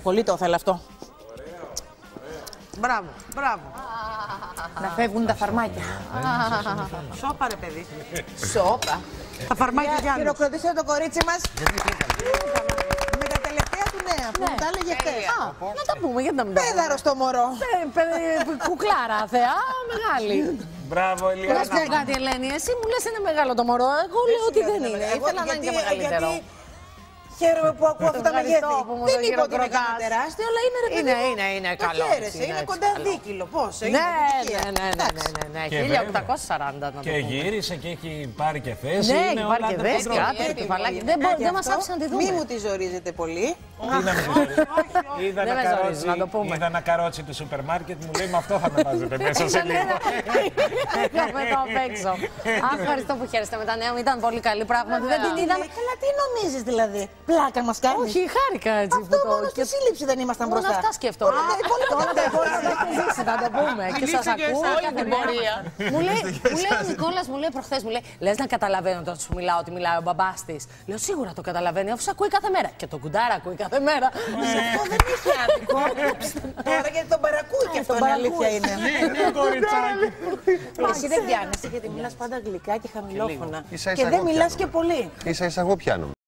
Πολύ το ήθελα αυτό. Μπράβο, μπράβο. Να φεύγουν τα φαρμάκια. Σώπα ρε παιδί. Σώπα. Τα φαρμάκια Γιάννη. Χειροκροτήστε το κορίτσι μας. Με τα τελευταία του νέα που μου τα έλεγε χθες. Να τα πούμε, γιατί να μην τα πούμε. Πέδαρο στο μωρό. Κουκλάρα, θεά, μεγάλη. Μπράβο, Να σου πω Ελιάνα. κάτι, Ελένη, εσύ μου λες είναι μεγάλο το μωρό. Εγώ λέω ότι δεν είναι. Ήθελα να είναι και μεγαλύτερο. Χαίρομαι που ακούω αυτά τα μεγέθη. που μου Δεν το είπα ότι είναι χειροκροτάς. κανένα τεράστιο, αλλά είναι ρε παιδί μου. Είναι Το καλό. χαίρεσαι, είναι κοντά δίκυλο. Πόσο, είναι Ναι, επιτυχία. ναι. Και 1840 να το Και πούμε. γύρισε και έχει πάρει και θέση. Ναι, είναι έχει όλα πάρει και under δέση, control. κάτι, κεφαλάκι. Γι' Δεν μας αυτό, άφησε να τη δούμε. Μη μου τη ζορίζετε πολύ. Τι να με ζορίζει. Είδα Δεν ένα με ζορίζει, να το καρότσι, πούμε. είδα ένα καρότσι του σούπερ μάρκετ, μου λέει με αυτό θα με βάζετε μέσα σε λίγο. Είχαμε το απ' έξω. Αχ, ευχαριστώ που χαίρεστε με τα νέα μου. Ήταν πολύ καλή πράγματι. Δεν την είδαμε. Καλά, τι νομίζεις δηλαδή. Πλάκα μας κάνει. Όχι, χάρηκα έτσι που Αυτό το. μόνο στη σύλληψη δεν ήμασταν Μόνο μπροστά. αυτά σκεφτόμουν. Όλα τα υπόλοιπα Όλα τα υπόλοιπα τα έχετε ζήσει, να το πούμε. Και σας ακούω κάθε πορεία. Μου λέει ο Νικόλας, μου λέει προχθές, μου λέει, λες να καταλαβαίνω όταν σου μιλάω ότι μιλάει ο μπαμπάς της. Λέω σίγουρα το καταλαβαίνει, αφού σε ακούει κάθε μέρα. Και το κουντάρα ακούει κάθε μέρα. Αυτό δεν είχε άδικο. Τώρα γιατί τον παρακούει και αυτό η αλήθεια είναι. Ναι, κοριτσάκι. Εσύ δεν πιάνεσαι γιατί μιλάς πάντα αγγλικά και χαμηλόφωνα. Ίσα-ίσα Και δεν εγώ μιλάς πιάνω. και πολύ. Ίσα-ίσα εγώ πιάνω.